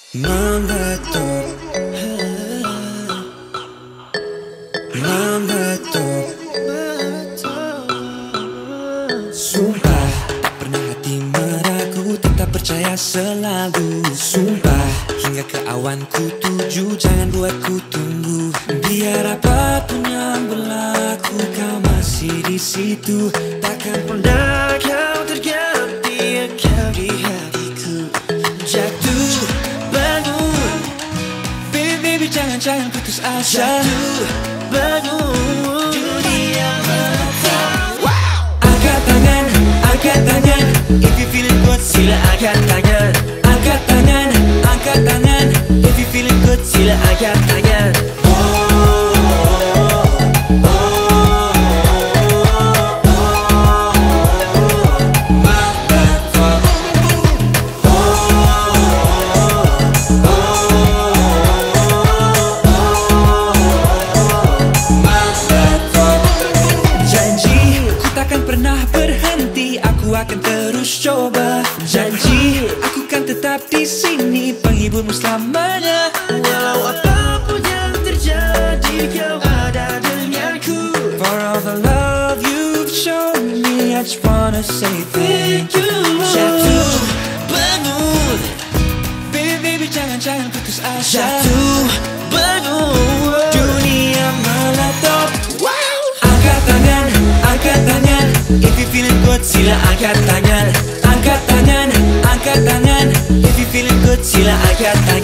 Meletup, meletup. Sumpah, tak pernah hati meragu, tetap percaya selalu. Sumpah, hingga ke awan ku tuju, jangan buat ku tunggu. Biar apapun yang berlaku, kau masih di situ. Takkan pernah kau terganti, kau di hatiku. Jatuh, bangun, baby, jangan putus asa. Jatuh, bangun, dunia menatap. Angkat tangan, if you feeling good, sila angkat tangan. Angkat tangan, if you feeling good, sila angkat tangan. Aku akan terus coba, janji aku kan tetap di sini penghiburmu selamanya. Walau apapun yang terjadi, kau ada denganku. For all the love you've shown me, I just wanna say thank you. Jatuh, bangun, baby, jangan putus asa. Jatuh, bangun, dunia meletup. Angkat tangan, if you feeling good, sila angkat tangan. Angkat tangan, if you feeling good, sila angkat tangan.